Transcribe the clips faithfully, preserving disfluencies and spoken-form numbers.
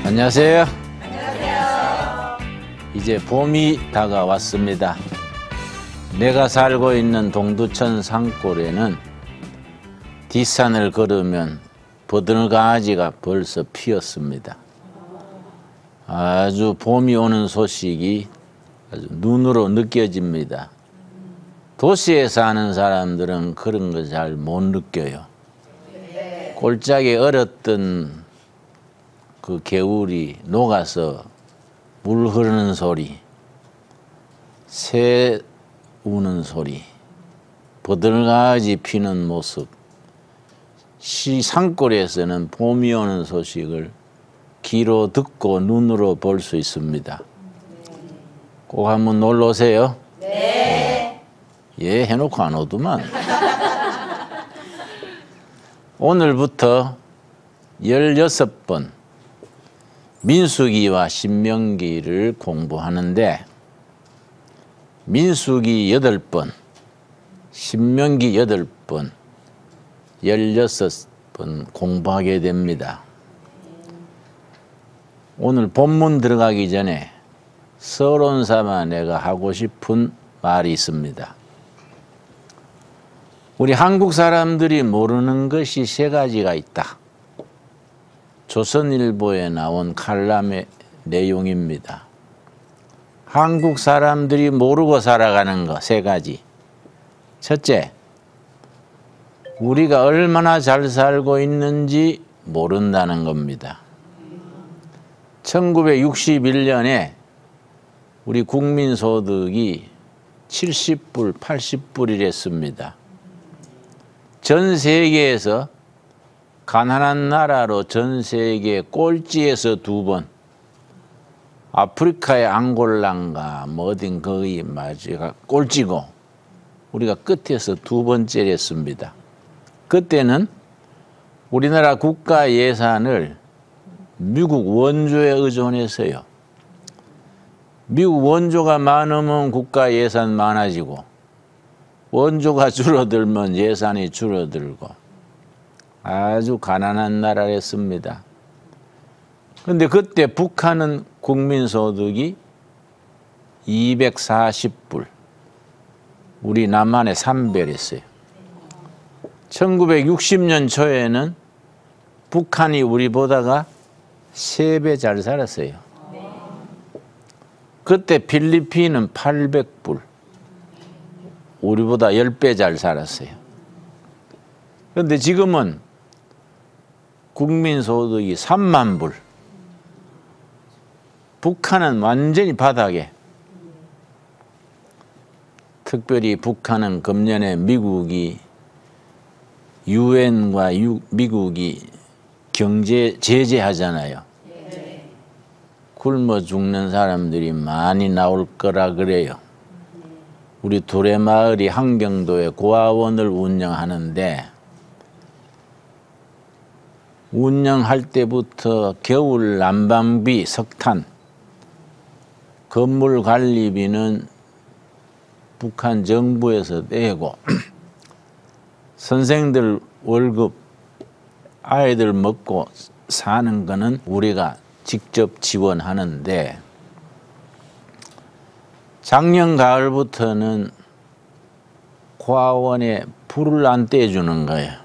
안녕하세요. 안녕하세요. 이제 봄이 다가왔습니다. 내가 살고 있는 동두천 산골에는 뒷산을 걸으면 버들가지가 벌써 피었습니다. 아주 봄이 오는 소식이 아주 눈으로 느껴집니다. 도시에 사는 사람들은 그런 거 잘 못 느껴요. 골짜기에 얼었던 그 개울이 녹아서 물 흐르는 소리, 새 우는 소리, 버들가지 피는 모습, 시 산골에서는 봄이 오는 소식을 귀로 듣고 눈으로 볼 수 있습니다. 꼭 한번 놀러 오세요. 네. 예, 해놓고 안 오더만. 오늘부터 열여섯 번 민수기와 신명기를 공부하는데 민수기 여덟 번, 신명기 여덟 번, 열여섯 번 공부하게 됩니다. 오늘 본문 들어가기 전에 서론 삼아 내가 하고 싶은 말이 있습니다. 우리 한국 사람들이 모르는 것이 세 가지가 있다. 조선일보에 나온 칼럼의 내용입니다. 한국 사람들이 모르고 살아가는 거 세 가지. 첫째, 우리가 얼마나 잘 살고 있는지 모른다는 겁니다. 천구백육십일 년에 우리 국민소득이 칠십 불, 팔십 불이랬습니다. 전 세계에서 가난한 나라로 전 세계 꼴찌에서 두 번, 아프리카의 앙골라인가 뭐 어딘 거기 맞이가 꼴찌고 우리가 끝에서 두 번째랬습니다. 그때는 우리나라 국가 예산을 미국 원조에 의존해서요. 미국 원조가 많으면 국가 예산 많아지고 원조가 줄어들면 예산이 줄어들고 아주 가난한 나라였습니다. 그런데 그때 북한은 국민소득이 이백사십 불, 우리 남한의 삼 배였어요. 천구백육십 년 초에는 북한이 우리보다가 세 배 잘 살았어요. 그때 필리핀은 팔백 불, 우리보다 십 배 잘 살았어요. 그런데 지금은 국민소득이 삼만 불, 북한은 완전히 바닥에. 특별히 북한은 금년에 미국이 유엔과 미국이 경제 제재하잖아요. 네. 굶어 죽는 사람들이 많이 나올 거라 그래요. 우리 두레마을이 한경도에 고아원을 운영하는데 운영할 때부터 겨울 난방비, 석탄, 건물 관리비는 북한 정부에서 내고 선생들 월급, 아이들 먹고 사는 거는 우리가 직접 지원하는데 작년 가을부터는 고아원에 불을 안 떼주는 거예요.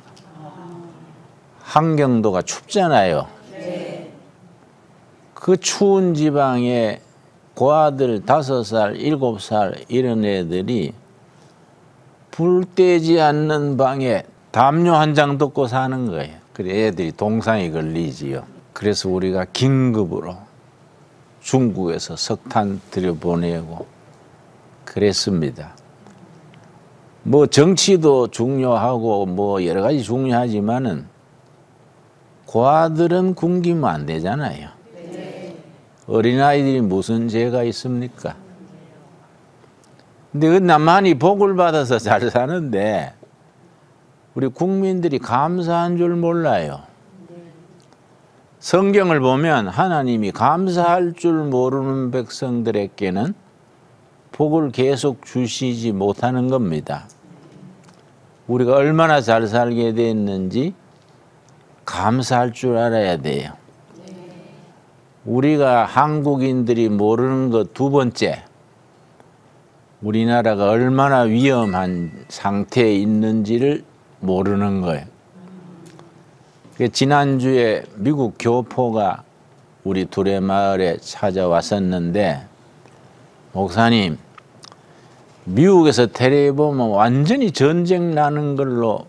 한경도가 춥잖아요. 네. 그 추운 지방에 고아들 다섯 살, 일곱 살 이런 애들이 불 떼지 않는 방에 담요 한 장 덮고 사는 거예요. 그래 애들이 동상이 걸리지요. 그래서 우리가 긴급으로 중국에서 석탄 들여보내고 그랬습니다. 뭐 정치도 중요하고 뭐 여러 가지 중요하지만은 고아들은 굶기면 안 되잖아요. 어린아이들이 무슨 죄가 있습니까? 근데 그 남한이 복을 받아서 잘 사는데 우리 국민들이 감사한 줄 몰라요. 성경을 보면 하나님이 감사할 줄 모르는 백성들에게는 복을 계속 주시지 못하는 겁니다. 우리가 얼마나 잘 살게 됐는지 감사할 줄 알아야 돼요. 우리가 한국인들이 모르는 것 두 번째, 우리나라가 얼마나 위험한 상태에 있는지를 모르는 거예요. 지난주에 미국 교포가 우리 둘의 마을에 찾아왔었는데, 목사님, 미국에서 텔레비 보면 완전히 전쟁 나는 걸로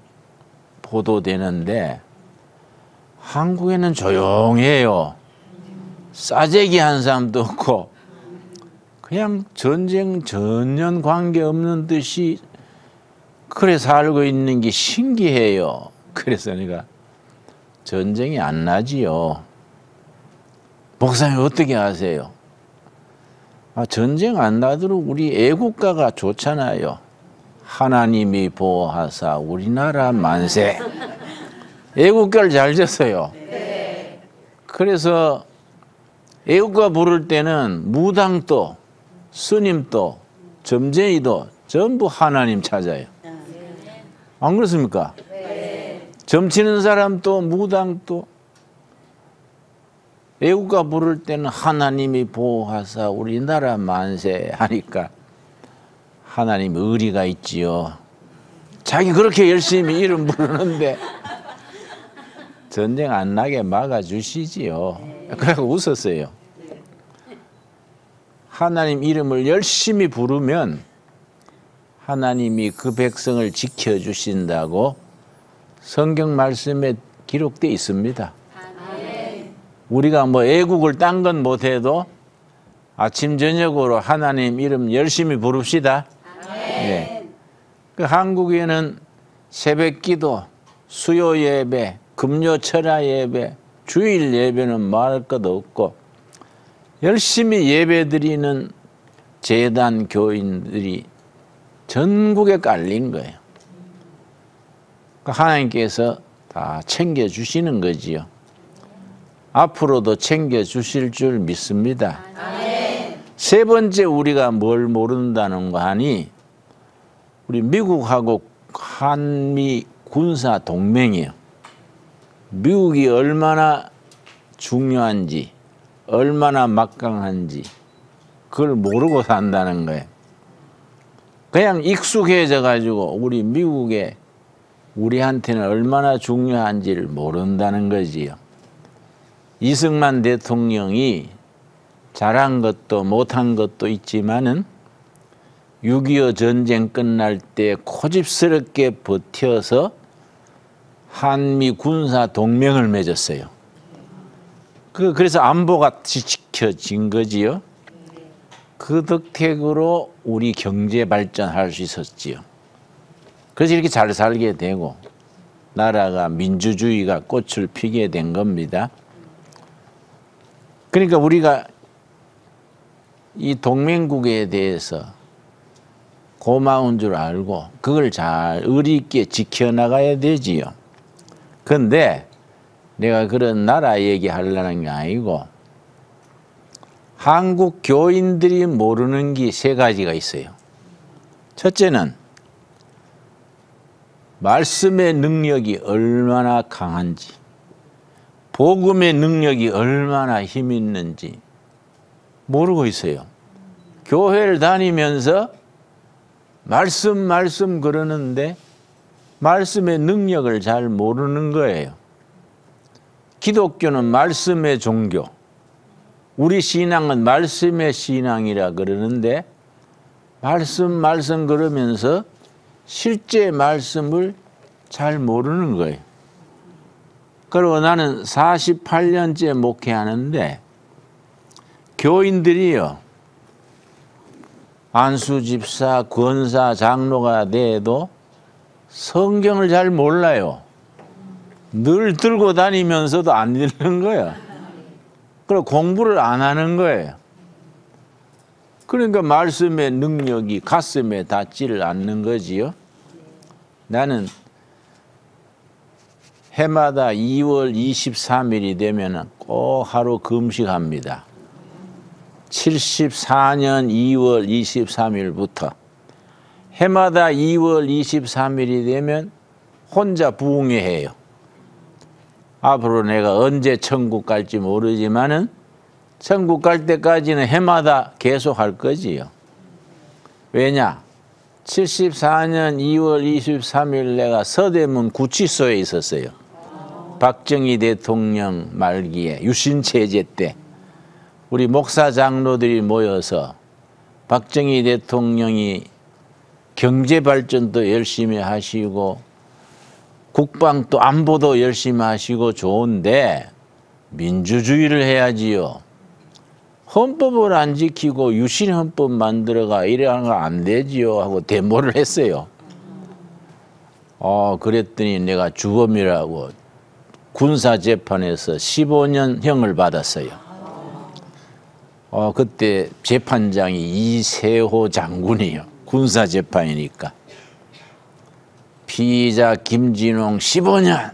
보도되는데 한국에는 조용해요. 싸제기 한 사람도 없고 그냥 전쟁 전혀 관계없는 듯이 그래 살고 있는 게 신기해요. 그래서 내가 전쟁이 안 나지요. 목사님 어떻게 아세요? 아, 전쟁 안 나도록 우리 애국가가 좋잖아요. 하나님이 보호하사 우리나라 만세. 애국가를 잘 졌어요. 네. 그래서 애국가 부를 때는 무당도 스님도 점쟁이도 전부 하나님 찾아요. 안 그렇습니까? 네. 점치는 사람도 무당도 애국가 부를 때는 하나님이 보호하사 우리나라 만세 하니까 하나님 의리가 있지요. 자기 그렇게 열심히 이름 부르는데 전쟁 안 나게 막아주시지요. 그래서 웃었어요. 하나님 이름을 열심히 부르면 하나님이 그 백성을 지켜주신다고 성경 말씀에 기록되어 있습니다. 우리가 뭐 애국을 딴 건 못해도 아침 저녁으로 하나님 이름 열심히 부릅시다. 네. 그 한국에는 새벽기도, 수요 예배, 금요 철야 예배, 주일 예배는 말할 것도 없고 열심히 예배드리는 재단 교인들이 전국에 깔린 거예요. 하나님께서 다 챙겨주시는 거지요. 앞으로도 챙겨주실 줄 믿습니다. 아멘. 세 번째 우리가 뭘 모른다는 거 하니 우리 미국하고 한미 군사 동맹이에요. 미국이 얼마나 중요한지 얼마나 막강한지 그걸 모르고 산다는 거예요. 그냥 익숙해져 가지고 우리 미국에 우리한테는 얼마나 중요한지를 모른다는 거지요. 이승만 대통령이 잘한 것도 못한 것도 있지만은 육이오 전쟁 끝날 때 고집스럽게 버텨서 한미 군사 동맹을 맺었어요. 그 그래서 안보가 지켜진 거지요. 그 덕택으로 우리 경제 발전할 수 있었지요. 그래서 이렇게 잘 살게 되고 나라가 민주주의가 꽃을 피게 된 겁니다. 그러니까 우리가 이 동맹국에 대해서 고마운 줄 알고 그걸 잘 의리 있게 지켜나가야 되지요. 그런데 내가 그런 나라 얘기하려는 게 아니고 한국 교인들이 모르는 게 세 가지가 있어요. 첫째는 말씀의 능력이 얼마나 강한지, 복음의 능력이 얼마나 힘 있는지 모르고 있어요. 교회를 다니면서 말씀 말씀 그러는데 말씀의 능력을 잘 모르는 거예요. 기독교는 말씀의 종교, 우리 신앙은 말씀의 신앙이라 그러는데 말씀 말씀 그러면서 실제 말씀을 잘 모르는 거예요. 그리고 나는 사십팔 년째 목회하는데 교인들이요, 안수 집사, 권사, 장로가 돼도 성경을 잘 몰라요. 늘 들고 다니면서도 안 읽는 거예요. 그리고 공부를 안 하는 거예요. 그러니까 말씀의 능력이 가슴에 닿지를 않는 거지요. 나는 해마다 이월 이십삼일이 되면 꼭 하루 금식합니다. 칠십사 년 이월 이십삼일부터 해마다 이월 이십삼일이 되면 혼자 부흥회해요. 앞으로 내가 언제 천국 갈지 모르지만은 천국 갈 때까지는 해마다 계속 할 거지요. 왜냐? 칠십사 년 이월 이십삼일 내가 서대문 구치소에 있었어요. 박정희 대통령 말기에 유신체제 때 우리 목사 장로들이 모여서 박정희 대통령이 경제발전도 열심히 하시고 국방도 안보도 열심히 하시고 좋은데 민주주의를 해야지요. 헌법을 안 지키고 유신헌법 만들어가 이래하는 거 안 되지요 하고 데모를 했어요. 어 그랬더니 내가 주범이라고 군사재판에서 십오 년 형을 받았어요. 어 그때 재판장이 이세호 장군이요. 군사재판이니까. 피의자 김진홍 십오 년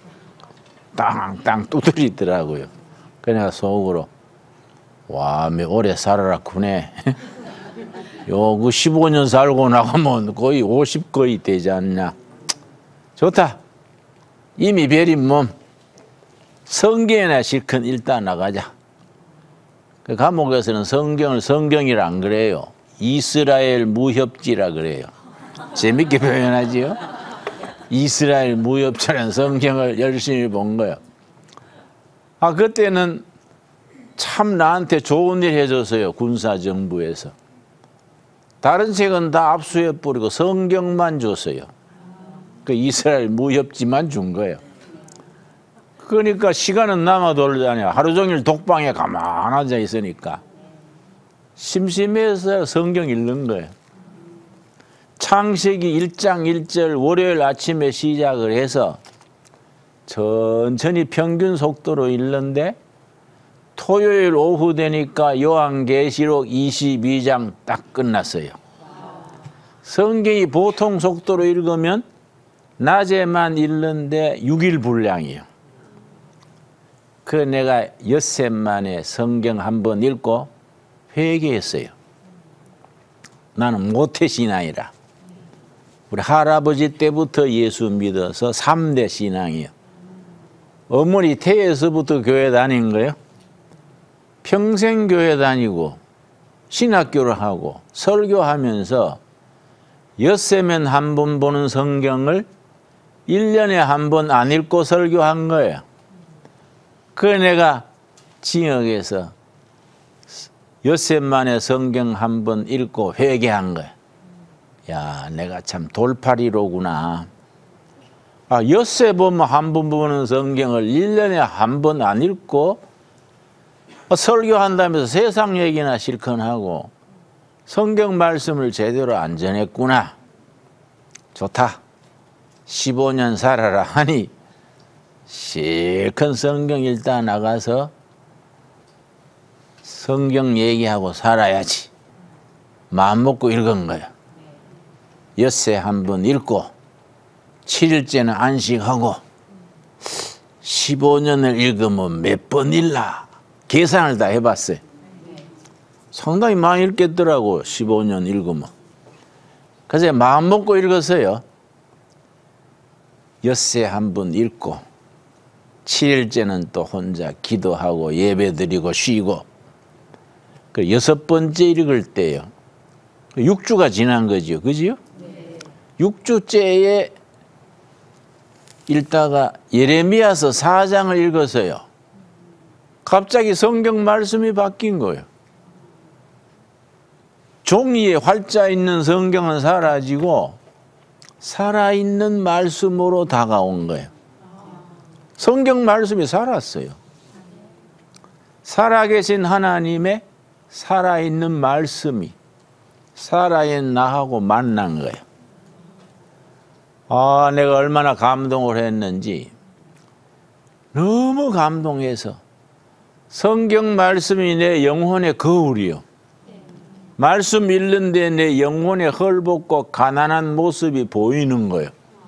땅땅 두드리더라고요. 그래서 속으로 와, 매 오래 살아라 크네. 요 그 십오 년 살고 나가면 거의 오십 거의 되지 않냐. 좋다. 이미 베린 몸 성경이나 실컷 읽다 나가자. 그 감옥에서는 성경을 성경이라 안 그래요. 이스라엘 무협지라 그래요. 재밌게 표현하지요. 이스라엘 무협지라는 성경을 열심히 본 거예요. 아 그때는 참 나한테 좋은 일 해줬어요. 군사정부에서. 다른 책은 다 압수해버리고 성경만 줬어요. 그 이스라엘 무협지만 준 거예요. 그러니까 시간은 남아돌잖아요. 하루 종일 독방에 가만히 앉아 있으니까. 심심해서 성경 읽는 거예요. 창세기 일 장 일 절 월요일 아침에 시작을 해서 천천히 평균 속도로 읽는데 토요일 오후 되니까 요한계시록 이십이 장 딱 끝났어요. 성경이 보통 속도로 읽으면 낮에만 읽는데 육 일 분량이에요. 그 내가 엿새 만에 성경 한번 읽고 회개했어요. 나는 모태신앙이라. 우리 할아버지 때부터 예수 믿어서 삼 대 신앙이에요. 어머니 태에서부터 교회 다닌 거예요. 평생 교회 다니고 신학교를 하고 설교하면서 엿새면 한 번 보는 성경을 일 년에 한 번 안 읽고 설교한 거예요. 그래 내가 징역에서 엿새 만에 성경 한 번 읽고 회개한 거야. 야, 내가 참 돌팔이로구나. 아, 엿새 보면 한 번 보는 성경을 일 년에 한 번 안 읽고 설교한다면서 세상 얘기나 실컷 하고 성경 말씀을 제대로 안 전했구나. 좋다. 십오 년 살아라 하니 실컷 성경 읽다 나가서 성경 얘기하고 살아야지. 마음 먹고 읽은 거야. 엿새 한 번 읽고 칠 일째는 안식하고 십오 년을 읽으면 몇 번 읽나 계산을 다 해봤어요. 상당히 많이 읽겠더라고. 십오 년 읽으면. 그래서 마음 먹고 읽었어요. 엿새 한 번 읽고 칠 일째는 또 혼자 기도하고 예배드리고 쉬고 그 여섯 번째 읽을 때요. 육 주가 지난 거죠. 그지요? 네. 육 주째에 읽다가 예레미야서 사 장을 읽었어요. 갑자기 성경 말씀이 바뀐 거예요. 종이에 활자 있는 성경은 사라지고 살아있는 말씀으로 다가온 거예요. 성경 말씀이 살았어요. 살아계신 하나님의 살아있는 말씀이 살아있는 나하고 만난 거예요. 아, 내가 얼마나 감동을 했는지 너무 감동해서 성경 말씀이 내 영혼의 거울이요. 말씀 읽는데 내 영혼에 헐벗고 가난한 모습이 보이는 거예요.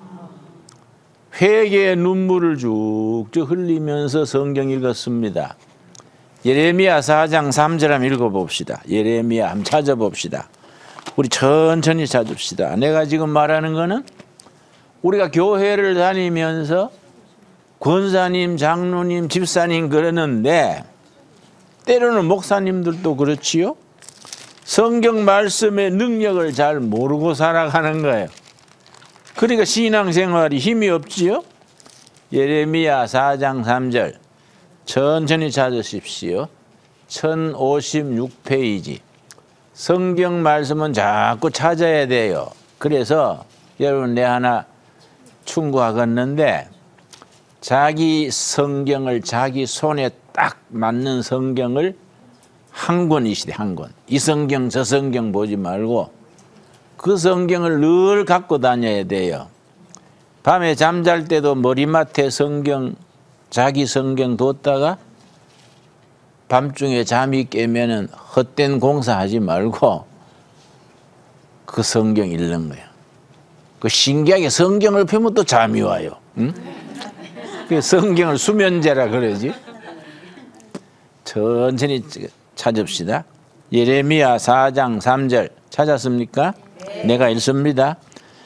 회개의 눈물을 쭉쭉 흘리면서 성경 읽었습니다. 예레미야 사 장 삼 절 한번 읽어봅시다. 예레미야 한번 찾아봅시다. 우리 천천히 찾읍시다. 내가 지금 말하는 거는 우리가 교회를 다니면서 권사님, 장로님, 집사님 그러는데 때로는 목사님들도 그렇지요. 성경 말씀의 능력을 잘 모르고 살아가는 거예요. 그러니까 신앙생활이 힘이 없지요. 예레미야 사 장 삼 절 천천히 찾으십시오. 천오십육 페이지. 성경 말씀은 자꾸 찾아야 돼요. 그래서 여러분 내 하나 충고하겠는데, 자기 성경을 자기 손에 딱 맞는 성경을 한 권이시대, 한 권. 이 성경 저 성경 보지 말고 그 성경을 늘 갖고 다녀야 돼요. 밤에 잠잘 때도 머리맡에 성경, 자기 성경 뒀다가 밤중에 잠이 깨면은 헛된 공사하지 말고 그 성경 읽는 거야. 그 신기하게 성경을 펴면 또 잠이 와요. 응? 그 성경을 수면제라 그러지. 천천히 찾읍시다. 예레미야 사 장 삼 절 찾았습니까? 네. 내가 읽습니다.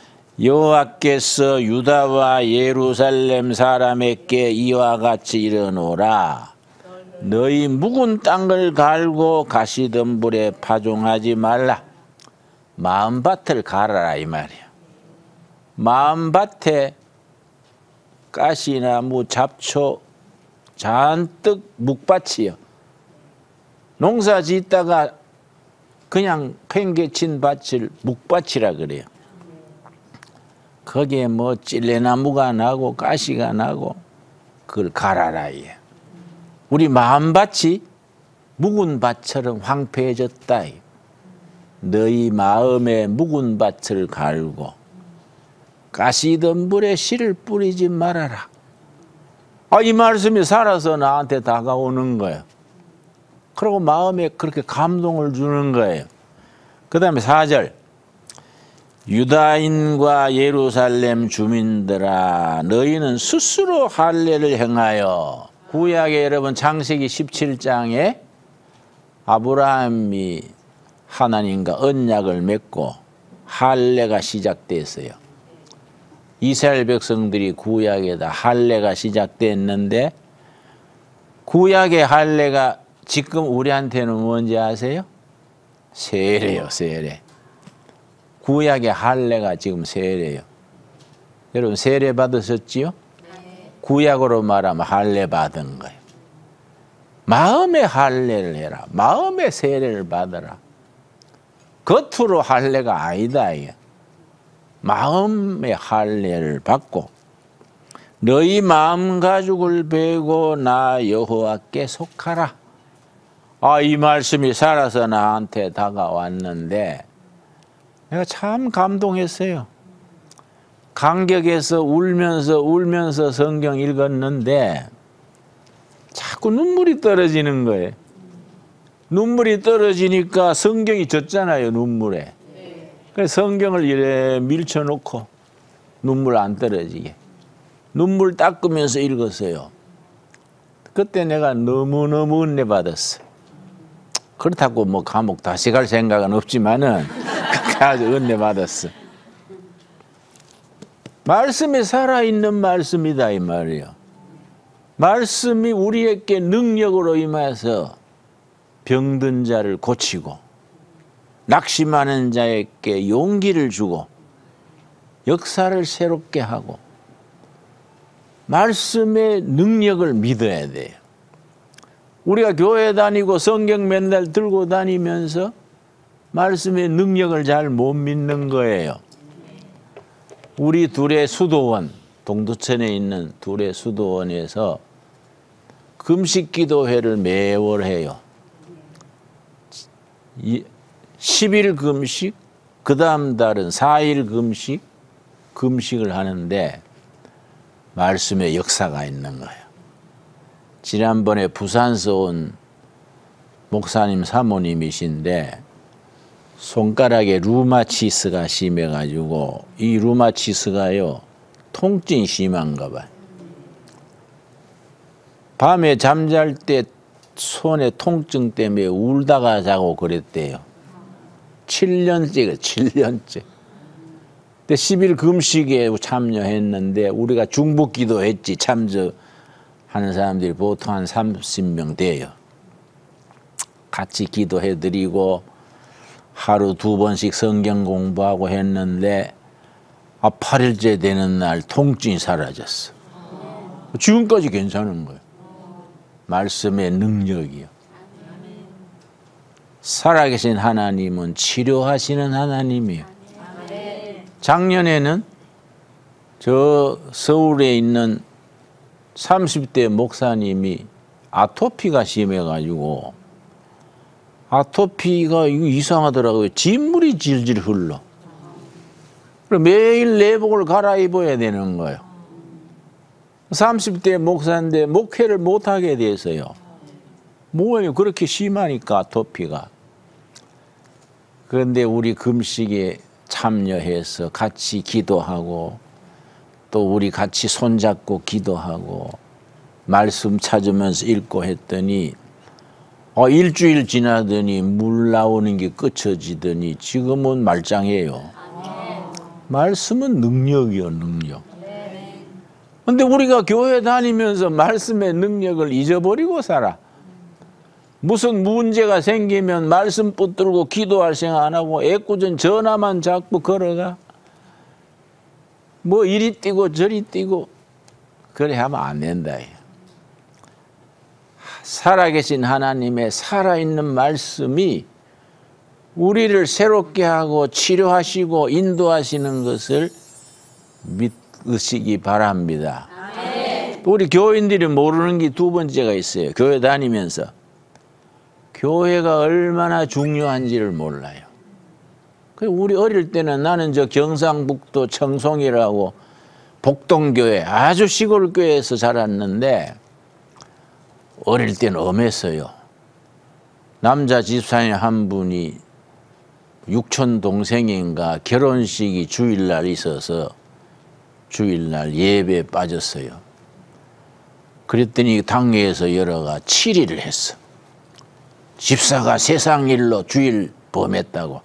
여호와께서 유다와 예루살렘 사람에게 이와 같이 이르노라. 너희 묵은 땅을 갈고 가시덤불에 파종하지 말라. 마음밭을 갈아라 이 말이야. 마음밭에 가시나무, 잡초 잔뜩 묵밭이요. 농사 짓다가 그냥 팽개친 밭을 묵밭이라 그래요. 거기에 뭐 찔레나무가 나고 가시가 나고 그걸 갈아라. 예. 우리 마음밭이 묵은 밭처럼 황폐해졌다. 너희 마음의 묵은 밭을 갈고 가시덤불에 씨를 뿌리지 말아라. 아, 이 말씀이 살아서 나한테 다가오는 거예요. 그리고 마음에 그렇게 감동을 주는 거예요. 그 다음에 사 절. 유다인과 예루살렘 주민들아, 너희는 스스로 할례를 행하여. 구약에 여러분 창세기 십칠 장에 아브라함이 하나님과 언약을 맺고 할례가 시작됐어요. 이스라엘 백성들이 구약에다 할례가 시작됐는데, 구약의 할례가 지금 우리한테는 뭔지 아세요? 세례요, 세례. 구약의 할례가 지금 세례요. 여러분 세례 받으셨지요? 네. 구약으로 말하면 할례 받은 거예요. 마음의 할례를 해라. 마음의 세례를 받아라. 겉으로 할례가 아니다. 이게. 마음의 할례를 받고 너희 마음 가죽을 베고 나 여호와께 속하라. 아, 이 말씀이 살아서 나한테 다가왔는데 내가 참 감동했어요. 감격해서 울면서 울면서 성경 읽었는데 자꾸 눈물이 떨어지는 거예요. 눈물이 떨어지니까 성경이 젖잖아요, 눈물에. 그래서 성경을 이래 밀쳐놓고 눈물 안 떨어지게 눈물 닦으면서 읽었어요. 그때 내가 너무너무 은혜 받았어. 그렇다고 뭐 감옥 다시 갈 생각은 없지만은 아주 은혜 받았어. 말씀이 살아있는 말씀이다 이 말이에요. 말씀이 우리에게 능력으로 임해서 병든 자를 고치고 낙심하는 자에게 용기를 주고 역사를 새롭게 하고, 말씀의 능력을 믿어야 돼요. 우리가 교회 다니고 성경 맨날 들고 다니면서 말씀의 능력을 잘 못 믿는 거예요. 우리 둘의 수도원, 동두천에 있는 둘의 수도원에서 금식 기도회를 매월 해요. 십 일 금식, 그 다음 달은 사 일 금식, 금식을 하는데 말씀의 역사가 있는 거예요. 지난번에 부산서 온 목사님 사모님이신데 손가락에 루마티스가 심해가지고 이 루마티스가요 통증이 심한가 봐요. 밤에 잠잘 때 손에 통증 때문에 울다가 자고 그랬대요. 칠 년째가 칠 년째. 근데 십 일 금식에 참여했는데 우리가 중보기도 했지. 참석하는 사람들이 보통 한 삼십 명 돼요. 같이 기도해드리고 하루 두 번씩 성경 공부하고 했는데 아, 팔 일째 되는 날 통증이 사라졌어. 지금까지 괜찮은 거예요. 말씀의 능력이요. 살아계신 하나님은 치료하시는 하나님이에요. 작년에는 저 서울에 있는 삼십 대 목사님이 아토피가 심해가지고 아토피가 이상하더라고요. 진물이 질질 흘러. 매일 내복을 갈아입어야 되는 거예요. 삼십 대 목사인데 목회를 못하게 돼서요. 뭐예요? 그렇게 심하니까 아토피가. 그런데 우리 금식에 참여해서 같이 기도하고 또 우리 같이 손잡고 기도하고 말씀 찾으면서 읽고 했더니 어, 일주일 지나더니 물 나오는 게 끝쳐지더니 지금은 말짱해요. 말씀은 능력이요, 능력. 근데 우리가 교회 다니면서 말씀의 능력을 잊어버리고 살아. 무슨 문제가 생기면 말씀 붙들고 기도할 생각 안 하고 애꿎은 전화만 잡고 걸어가. 뭐 이리 뛰고 저리 뛰고 그래 하면 안 된다. 살아계신 하나님의 살아있는 말씀이 우리를 새롭게 하고 치료하시고 인도하시는 것을 믿으시기 바랍니다. 아멘. 우리 교인들이 모르는 게 두 번째가 있어요. 교회 다니면서 교회가 얼마나 중요한지를 몰라요. 우리 어릴 때는 나는 저 경상북도 청송이라고 복동교회 아주 시골 교회에서 자랐는데 어릴 때는 엄했어요. 남자 집사님 한 분이 육촌 동생인가 결혼식이 주일날 있어서 주일날 예배에 빠졌어요. 그랬더니 당회에서 열어가 칠 일을 했어. 집사가 세상 일로 주일 범했다고.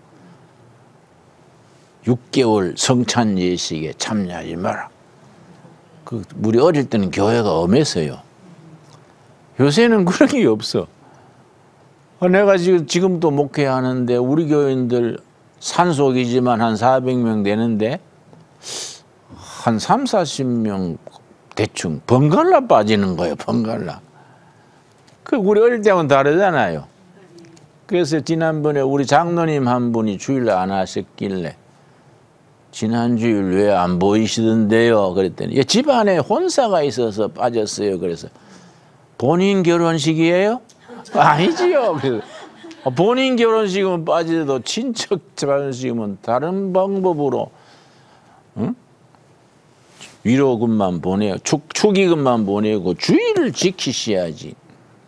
육 개월 성찬 예식에 참여하지 마라. 그 우리 어릴 때는 교회가 엄했어요. 요새는 그런 게 없어. 내가 지금 지금도 목회하는데 우리 교인들 산속이지만 한 사백 명 되는데 한 삼사십 명 대충 번갈라 빠지는 거예요. 번갈라. 그 우리 어릴 때하고는 다르잖아요. 그래서 지난번에 우리 장로님 한 분이 주일 안 하셨길래 지난 주일 왜 안 보이시던데요? 그랬더니 집안에 혼사가 있어서 빠졌어요. 그래서 본인 결혼식이에요? 아니지요. 그래서 본인 결혼식은 빠지더라도 친척 결혼식이면 다른 방법으로 응? 위로금만 보내고 축, 축의금만 보내고 주의를 지키셔야지.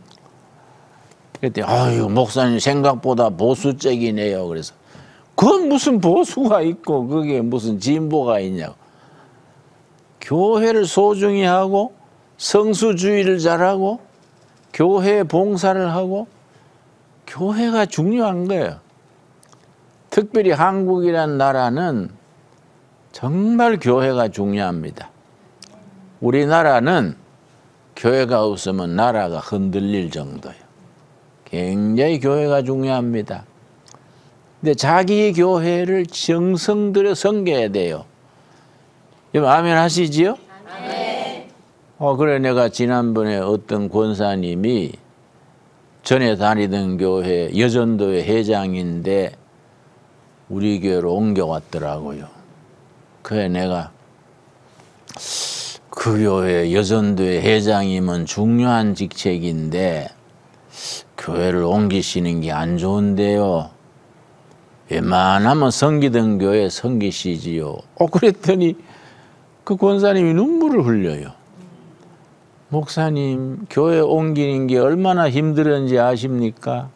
그랬더니 아유 목사님 생각보다 보수적이네요. 그래서 그건 무슨 보수가 있고 그게 무슨 진보가 있냐고. 교회를 소중히 하고 성수주의를 잘하고 교회 봉사를 하고 교회가 중요한 거예요. 특별히 한국이라는 나라는 정말 교회가 중요합니다. 우리나라는 교회가 없으면 나라가 흔들릴 정도예요. 굉장히 교회가 중요합니다. 근데 자기 교회를 정성 들여 섬겨야 돼요. 여러분 아멘 하시지요? 아멘. 어 그래 내가 지난번에 어떤 권사님이 전에 다니던 교회 여전도회 회장인데 우리 교회로 옮겨왔더라고요. 그래 내가 그 교회 여전도회 회장이면 중요한 직책인데 교회를 옮기시는 게 안 좋은데요. 웬만하면 섬기던 교회 섬기시지요. 어 그랬더니 그 권사님이 눈물을 흘려요. 목사님 교회 옮기는 게 얼마나 힘들었는지 아십니까?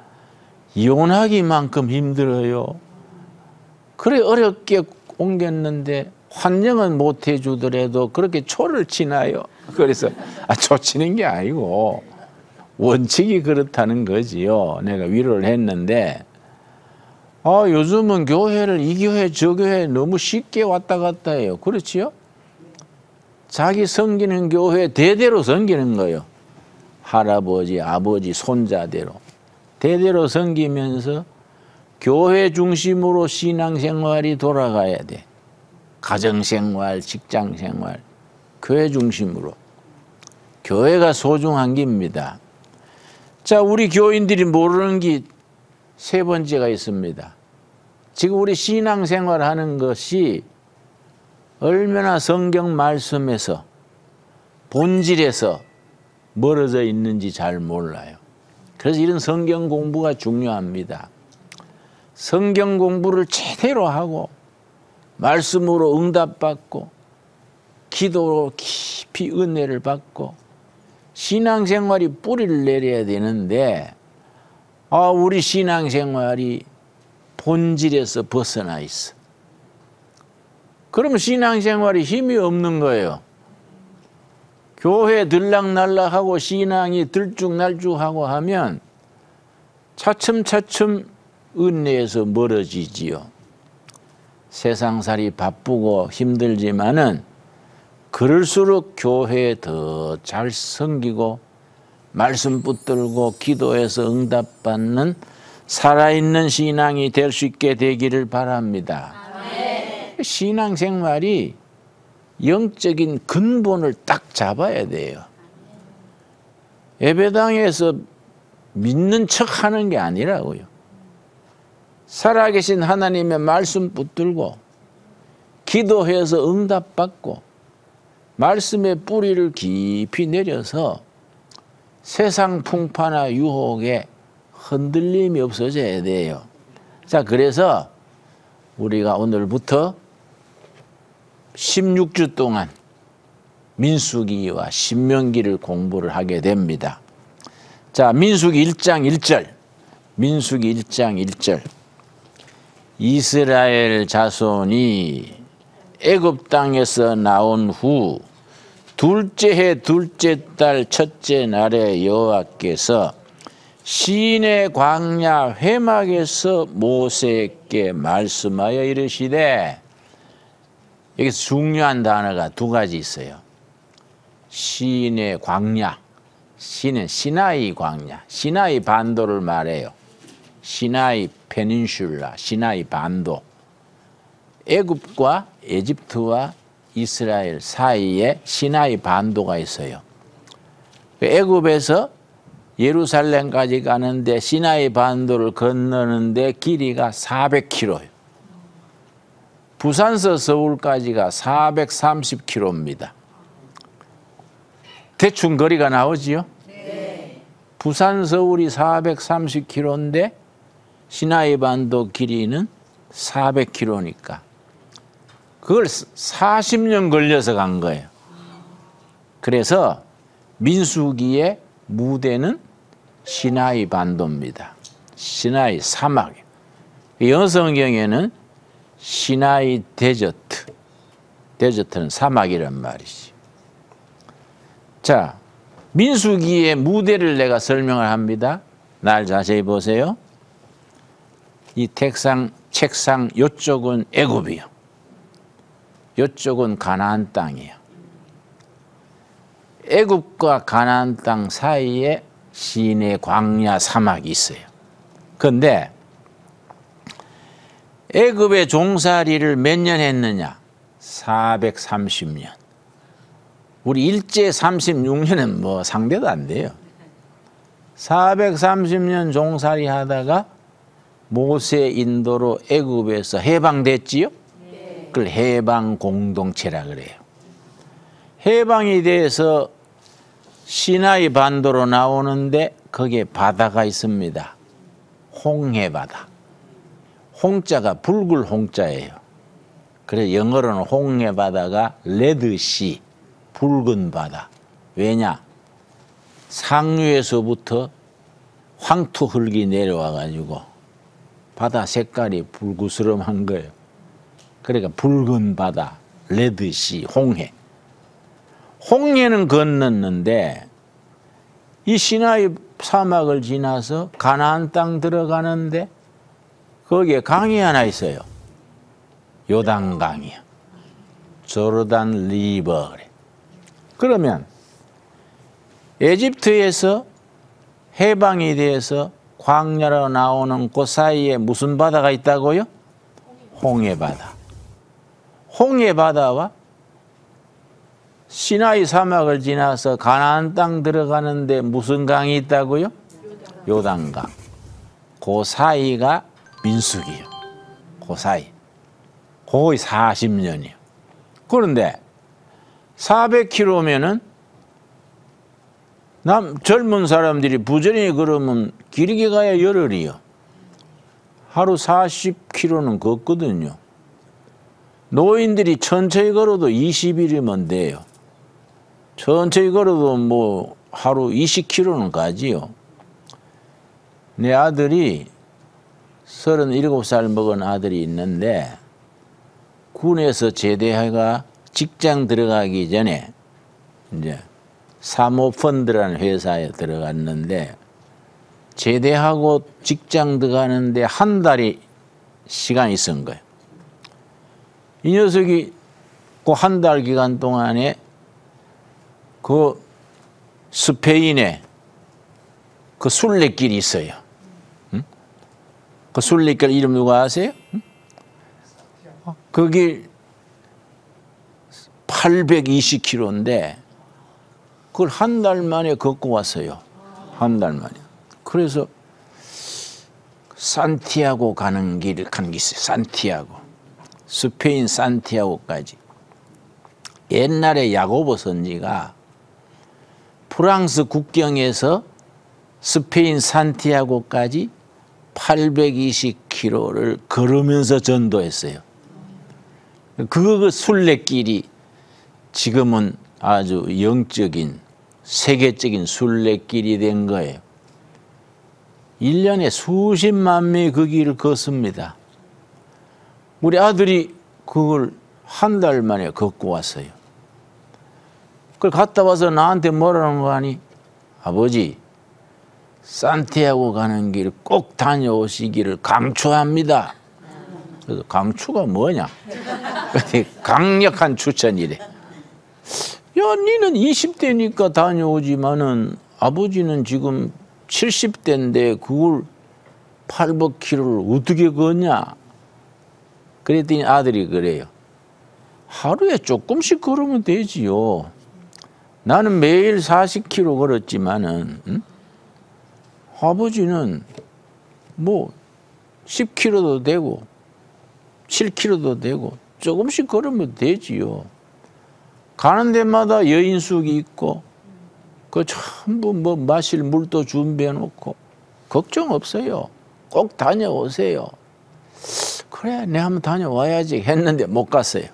이혼하기만큼 힘들어요. 그래 어렵게 옮겼는데 환영은 못 해주더라도 그렇게 초를 치나요? 그래서 아, 초 치는 게 아니고 원칙이 그렇다는 거지요. 내가 위로를 했는데 아, 요즘은 교회를 이 교회 저 교회 너무 쉽게 왔다 갔다 해요. 그렇지요? 자기 섬기는 교회 대대로 섬기는 거예요. 할아버지, 아버지, 손자대로. 대대로 섬기면서 교회 중심으로 신앙생활이 돌아가야 돼. 가정생활, 직장생활, 교회 중심으로. 교회가 소중한 겁니다. 자, 우리 교인들이 모르는 게 세 번째가 있습니다. 지금 우리 신앙생활 하는 것이 얼마나 성경 말씀에서 본질에서 멀어져 있는지 잘 몰라요. 그래서 이런 성경 공부가 중요합니다. 성경 공부를 제대로 하고 말씀으로 응답받고 기도로 깊이 은혜를 받고 신앙생활이 뿌리를 내려야 되는데 아, 우리 신앙생활이 본질에서 벗어나 있어. 그러면 신앙생활이 힘이 없는 거예요. 교회 들락날락하고 신앙이 들쭉날쭉하고 하면 차츰차츰 은혜에서 멀어지지요. 세상살이 바쁘고 힘들지만은 그럴수록 교회에 더 잘 섬기고 말씀 붙들고 기도해서 응답받는 살아있는 신앙이 될 수 있게 되기를 바랍니다. 아멘. 신앙생활이 영적인 근본을 딱 잡아야 돼요. 예배당에서 믿는 척 하는 게 아니라고요. 살아계신 하나님의 말씀 붙들고 기도해서 응답받고 말씀의 뿌리를 깊이 내려서 세상 풍파나 유혹에 흔들림이 없어져야 돼요. 자, 그래서 우리가 오늘부터 십육 주 동안 민수기와 신명기를 공부를 하게 됩니다. 자, 민수기 일 장 일 절. 민수기 일 장 일 절. 이스라엘 자손이 애굽 땅에서 나온 후 둘째 해 둘째 달 첫째 날에 여호와께서 시내 광야 회막에서 모세에게 말씀하여 이르시되, 여기서 중요한 단어가 두 가지 있어요. 시내 광야, 시는 시나이 광야, 시나이 반도를 말해요. 시나이 페닌슐라, 시나이 반도. 애굽과 에집트와 이스라엘 사이에 시나이 반도가 있어요. 애굽에서 예루살렘까지 가는데 시나이 반도를 건너는데 길이가 사백 킬로미터예요. 부산서 서울까지가 사백삼십 킬로미터입니다. 대충 거리가 나오지요? 네. 부산 서울이 사백삼십 킬로미터인데 시나이 반도 길이는 사백 킬로미터니까 그걸 사십 년 걸려서 간 거예요. 그래서 민수기의 무대는 시나이 반도입니다. 시나이 사막. 영어 성경에는 시나이 데저트. 데저트는 사막이란 말이지. 자, 민수기의 무대를 내가 설명을 합니다. 날 자세히 보세요. 이 책상, 책상 요쪽은 애굽이요. 요쪽은 가나안 땅이에요. 애굽과 가나안 땅 사이에 시내 광야 사막이 있어요. 그런데 애굽의 종살이를 몇 년 했느냐? 사백삼십 년. 우리 일제 삼십육 년은 뭐 상대도 안 돼요. 사백삼십 년 종살이 하다가 모세 인도로 애굽에서 해방됐지요? 네. 그걸 해방 공동체라 그래요. 해방이 돼서 시나이 반도로 나오는데 거기에 바다가 있습니다. 홍해바다. 홍자가 붉을 홍자예요. 그래서 영어로는 홍해바다가 레드시, 붉은 바다. 왜냐? 상류에서부터 황토 흙이 내려와 가지고 바다 색깔이 붉으스름한 거예요. 그러니까 붉은 바다, 레드시, 홍해. 홍해는 건넜는데 이 시나이 사막을 지나서 가나안 땅 들어가는데 거기에 강이 하나 있어요. 요단강이요. 조르단 리버 그래. 그러면 에집트에서 해방이 돼서 광야로 나오는 그 사이에 무슨 바다가 있다고요? 홍해바다. 홍해바다와 시나이 사막을 지나서 가나안 땅 들어가는데 무슨 강이 있다고요? 요단강. 그 사이가 민수기예요. 그 사이. 거의 사십 년이요. 그런데 사백 킬로미터면은 남 젊은 사람들이 부지런히 걸으면 길게 가야 열흘이요. 하루 사십 킬로미터는 걷거든요. 노인들이 천천히 걸어도 이십 일이면 돼요. 천천히 걸어도 뭐 하루 이십 킬로미터는 가지요. 내 아들이 서른일곱 살 먹은 아들이 있는데 군에서 제대해가 직장 들어가기 전에 이제 사모펀드라는 회사에 들어갔는데 제대하고 직장 들어가는데 한 달이 시간이 있은 거예요. 이 녀석이 그 한 달 기간 동안에 그 스페인에 그 순례길이 있어요. 응? 그 순례길 이름 누가 아세요? 응? 거기 팔백이십 킬로미터인데 그걸 한 달 만에 걷고 왔어요. 한 달 만에. 그래서 산티아고 가는 길을 가는 게 있어요. 산티아고. 스페인 산티아고까지. 옛날에 야고보 선지가 프랑스 국경에서 스페인 산티아고까지 팔백이십 킬로미터를 걸으면서 전도했어요. 그 순례길이 지금은 아주 영적인 세계적인 순례길이 된 거예요. 일 년에 수십만 명이 그 길을 걷습니다. 우리 아들이 그걸 한 달 만에 걷고 왔어요. 그걸 갔다 와서 나한테 뭐라는 거 아니? 아버지, 산티아고 가는 길 꼭 다녀오시기를 강추합니다. 그래서 강추가 뭐냐? 강력한 추천이래. 야, 니는 이십 대니까 다녀오지만은 아버지는 지금 칠십 대인데 그걸 팔백 킬로미터를 어떻게 걷냐? 그랬더니 아들이 그래요. 하루에 조금씩 걸으면 되지요. 나는 매일 사십 킬로미터 걸었지만은 응? 아버지는 뭐 십 킬로미터도 되고 칠 킬로미터도 되고 조금씩 걸으면 되지요. 가는 데마다 여인숙이 있고 그 전부 뭐 마실 물도 준비해 놓고 걱정 없어요. 꼭 다녀오세요. 그래, 내가 한번 다녀와야지 했는데 못 갔어요.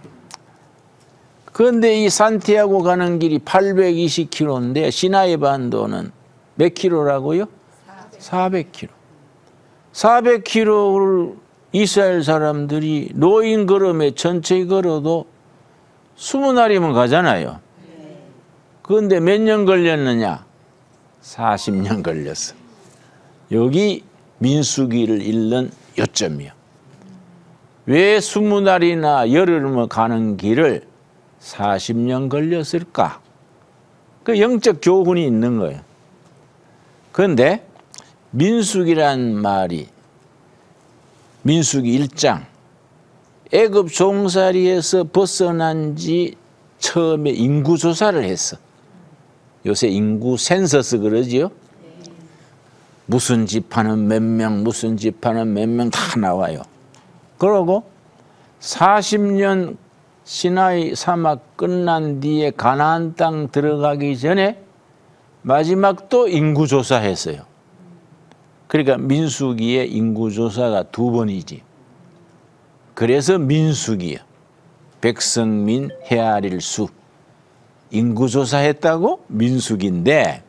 그런데 이 산티아고 가는 길이 팔백이십 킬로미터인데 시나이 반도는 몇 킬로라고요? 사백 킬로미터. 사백 킬로미터를 이스라엘 사람들이 노인 걸음에 천천히 걸어도 스무 날이면 가잖아요. 그런데 몇 년 걸렸느냐? 사십 년 걸렸어. 여기 민수기를 읽는 요점이요. 왜 스무 날이나 열흘이면 가는 길을 사십 년 걸렸을까? 그 영적 교훈이 있는 거예요. 그런데 민수기란 말이 민수기 일 장 애굽 종살이에서 벗어난 지 처음에 인구조사를 했어. 요새 인구 센서스 그러지요? 무슨 지파는 몇 명, 무슨 지파는 몇 명 다 나와요. 그러고 사십 년 시나이 사막 끝난 뒤에 가나안 땅 들어가기 전에 마지막 또 인구조사했어요. 그러니까 민수기의 인구조사가 두 번이지. 그래서 민수기야. 백성민 헤아릴 수. 인구조사했다고 민수기인데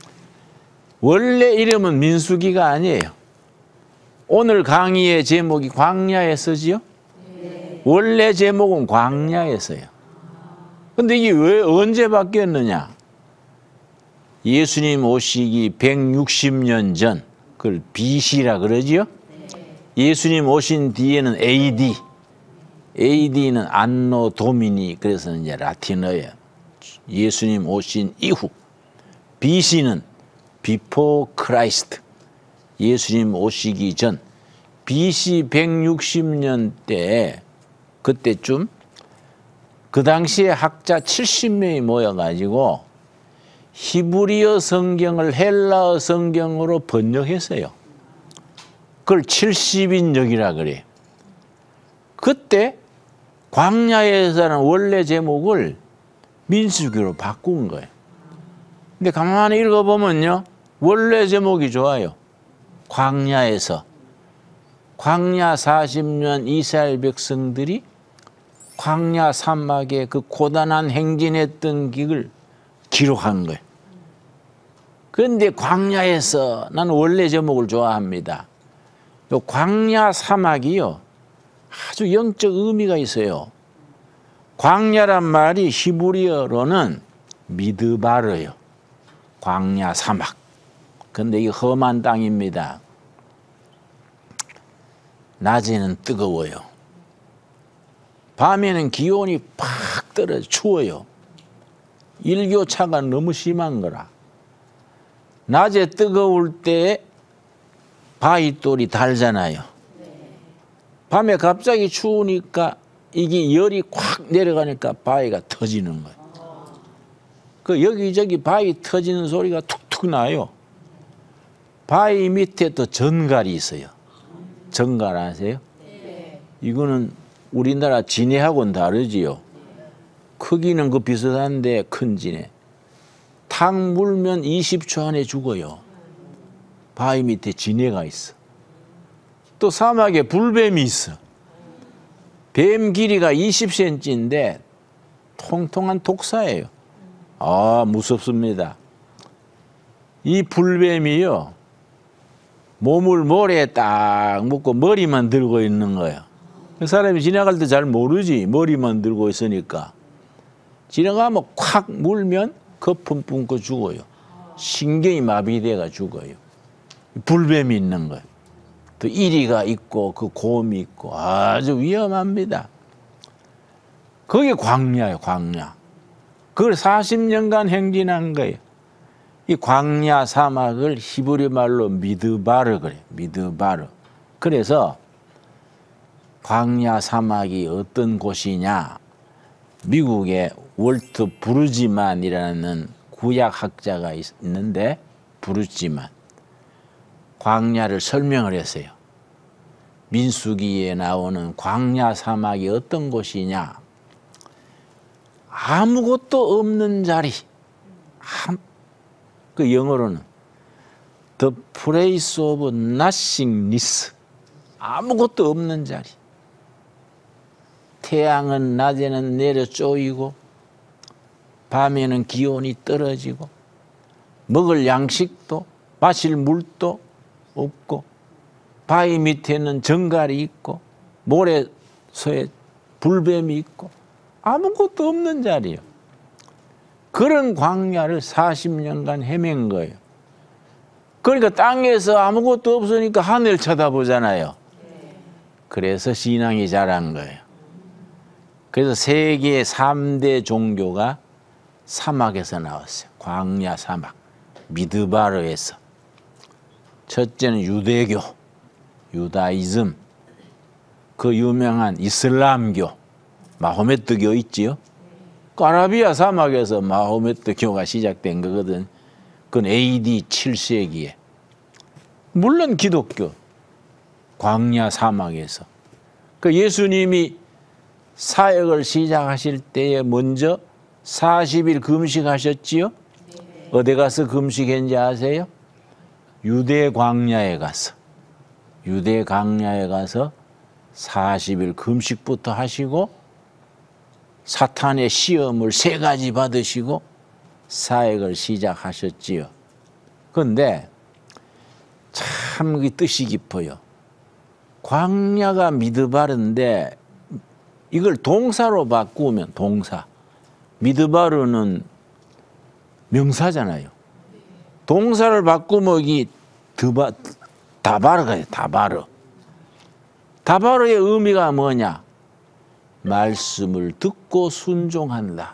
원래 이름은 민수기가 아니에요. 오늘 강의의 제목이 광야에서지요? 네. 원래 제목은 광야에서요. 근데 이게 왜 언제 바뀌었느냐? 예수님 오시기 백육십 년 전, 그걸 비씨라 그러지요? 네. 예수님 오신 뒤에는 에이디. 에이디는 안노 도미니, 그래서 이제 라틴어예요. 예수님 오신 이후. 비씨는 Before Christ. 예수님 오시기 전 비씨 백육십 년대에 그때쯤 그 당시에 학자 칠십 명이 모여가지고 히브리어 성경을 헬라어 성경으로 번역했어요. 그걸 칠십인역이라 그래요. 그때 광야에서는 원래 제목을 민수기로 바꾼 거예요. 근데 가만히 읽어보면요, 원래 제목이 좋아요. 광야에서. 광야 사십 년 이스라엘 백성들이 광야 사막에 그 고단한 행진했던 길을 기록한 거예요. 그런데 광야에서, 나는 원래 제목을 좋아합니다. 요 광야 사막이요, 아주 영적 의미가 있어요. 광야란 말이 히브리어로는 미드바르예요. 광야 사막. 근데 이게 험한 땅입니다. 낮에는 뜨거워요. 밤에는 기온이 팍 떨어져 추워요. 일교차가 너무 심한 거라. 낮에 뜨거울 때 바위돌이 달잖아요. 밤에 갑자기 추우니까 이게 열이 콱 내려가니까 바위가 터지는 거예요. 그 여기저기 바위 터지는 소리가 툭툭 나요. 바위 밑에 또 전갈이 있어요. 전갈 아세요? 네. 이거는 우리나라 진해하고는 다르지요. 크기는 그 비슷한데 큰 진해. 탁 물면 이십 초 안에 죽어요. 바위 밑에 진해가 있어. 또 사막에 불뱀이 있어. 뱀 길이가 이십 센티미터인데 통통한 독사예요. 아, 무섭습니다. 이 불뱀이요, 몸을 모래에 딱 묶고 머리만 들고 있는 거예요. 그 사람이 지나갈 때 잘 모르지, 머리만 들고 있으니까. 지나가면 콱 물면 거품 뿜고 죽어요. 신경이 마비돼가 죽어요. 불뱀이 있는 거예요. 또 이리가 있고 그 곰이 있고 아주 위험합니다. 그게 광야예요, 광야. 그걸 사십 년간 행진한 거예요. 이 광야 사막을 히브리 말로 미드바르 그래요. 미드바르. 그래서 광야 사막이 어떤 곳이냐? 미국의 월트 브루지만이라는 구약학자가 있는데, 브루지만 광야를 설명을 했어요. 민수기에 나오는 광야 사막이 어떤 곳이냐? 아무것도 없는 자리. 그 영어로는 The place of nothingness. 아무것도 없는 자리. 태양은 낮에는 내려 쪼이고 밤에는 기온이 떨어지고 먹을 양식도 마실 물도 없고 바위 밑에는 정갈이 있고 모래소에 불뱀이 있고 아무것도 없는 자리요. 그런 광야를 사십 년간 헤맨 거예요. 그러니까 땅에서 아무것도 없으니까 하늘 쳐다보잖아요. 그래서 신앙이 자란 거예요. 그래서 세계 삼 대 종교가 사막에서 나왔어요. 광야 사막, 미드바르에서. 첫째는 유대교, 유다이즘, 그 유명한 이슬람교, 마호메트교 있지요? 그 아라비아 사막에서 마호메트교가 시작된 거거든. 그건 에이디 칠 세기에. 물론 기독교, 광야 사막에서. 그 예수님이 사역을 시작하실 때에 먼저 사십 일 금식하셨지요? 네. 어디 가서 금식했는지 아세요? 유대 광야에 가서. 유대 광야에 가서 사십 일 금식부터 하시고 사탄의 시험을 세 가지 받으시고 사역을 시작하셨지요. 그런데 참 뜻이 깊어요. 광야가 미드바르인데 이걸 동사로 바꾸면 동사. 미드바르는 명사잖아요. 동사를 바꾸면 이 드바, 다바르가 돼요. 다바르. 다바르의 의미가 뭐냐? 말씀을 듣고 순종한다.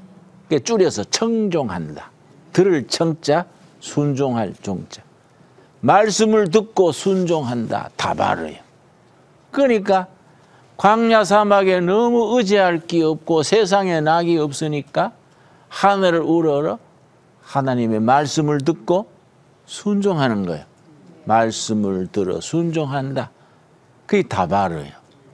줄여서 청종한다. 들을 청자, 순종할 종자. 말씀을 듣고 순종한다. 다바르예요. 그러니까 광야 사막에 너무 의지할 게 없고 세상에 낙이 없으니까 하늘을 우러러 하나님의 말씀을 듣고 순종하는 거예요. 말씀을 들어 순종한다. 그게 다바르예요.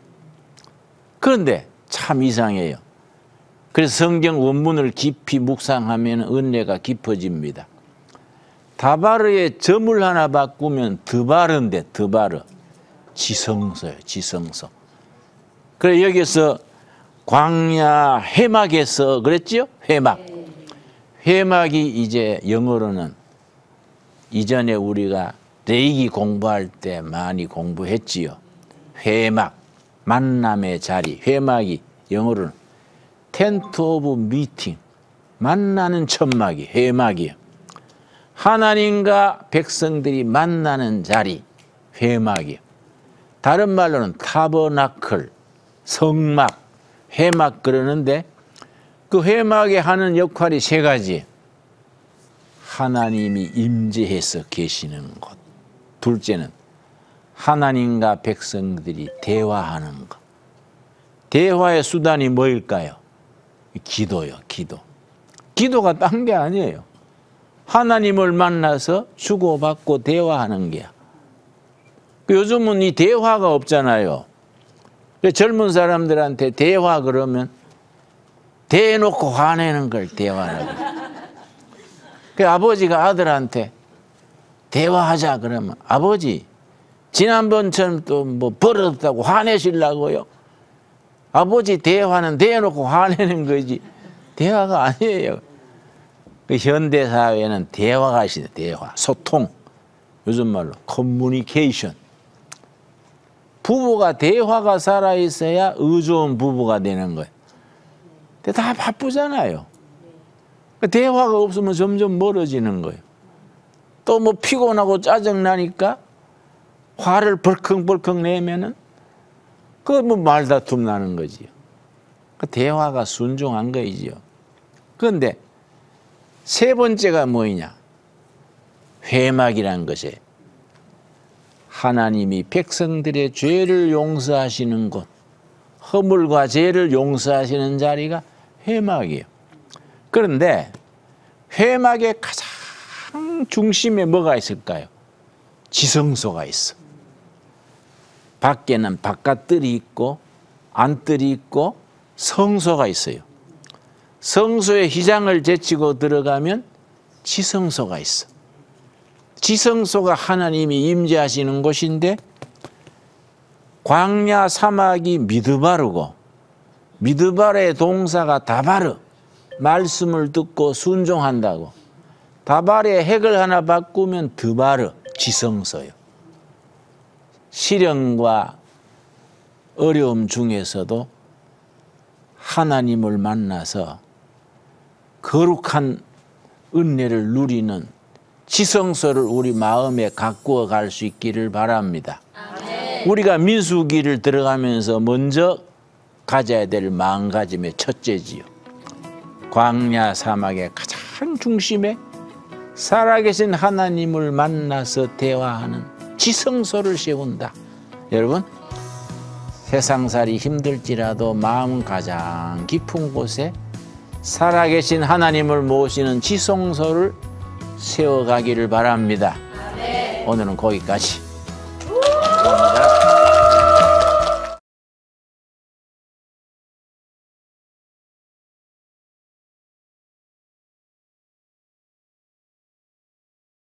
그런데 참 이상해요. 그래서 성경 원문을 깊이 묵상하면 은혜가 깊어집니다. 다바르에 점을 하나 바꾸면 드바르인데 드바르. 지성소예요. 지성소. 그래 여기서 광야 회막에서 그랬지요? 회막. 회막이 이제 영어로는 이전에 우리가 레이기 공부할 때 많이 공부했지요. 회막, 만남의 자리. 회막이 영어로는 텐트 오브 미팅, 만나는 천막이 회막이에요. 하나님과 백성들이 만나는 자리, 회막이에요. 다른 말로는 타버나클, 성막, 회막 그러는데 그 회막에 하는 역할이 세 가지. 하나님이 임재해서 계시는 곳. 둘째는 하나님과 백성들이 대화하는 것. 대화의 수단이 뭐일까요? 기도요, 기도. 기도가 딴 게 아니에요. 하나님을 만나서 주고받고 대화하는 게야. 요즘은 이 대화가 없잖아요. 젊은 사람들한테 대화 그러면 대놓고 화내는 걸 대화라고. 그 아버지가 아들한테 대화하자 그러면 아버지 지난번처럼 또 뭐 버릇없다고 화내시려고요? 아버지 대화는 대놓고 화내는 거지 대화가 아니에요. 그 현대 사회는 대화가 있어요. 대화, 소통. 요즘 말로 커뮤니케이션. 부부가 대화가 살아있어야 의좋은 부부가 되는 거예요. 근데 다 바쁘잖아요. 대화가 없으면 점점 멀어지는 거예요. 또 뭐 피곤하고 짜증나니까 화를 벌컥벌컥 내면은 그거 뭐 말다툼 나는 거지요. 그 대화가 순종한 거이지요. 그런데 세 번째가 뭐냐? 회막이란 것이 하나님이 백성들의 죄를 용서하시는 곳, 허물과 죄를 용서하시는 자리가 회막이에요. 그런데 회막의 가장 중심에 뭐가 있을까요? 지성소가 있어. 밖에는 바깥뜰이 있고 안뜰이 있고 성소가 있어요. 성소에 휘장을 제치고 들어가면 지성소가 있어. 지성소가 하나님이 임재하시는 곳인데 광야 사막이 미드바르고 미드바르의 동사가 다바르, 말씀을 듣고 순종한다고. 다바르의 핵을 하나 바꾸면 드바르, 지성소요. 시련과 어려움 중에서도 하나님을 만나서 거룩한 은혜를 누리는 지성소를 우리 마음에 가꾸어 갈 수 있기를 바랍니다. 아멘. 우리가 민수기를 들어가면서 먼저 가져야 될 마음가짐의 첫째지요. 광야 사막의 가장 중심에 살아계신 하나님을 만나서 대화하는 지성소를 세운다. 여러분, 세상살이 힘들지라도 마음 가장 깊은 곳에 살아계신 하나님을 모시는 지성소를 세워가기를 바랍니다. 네. 오늘은 거기까지.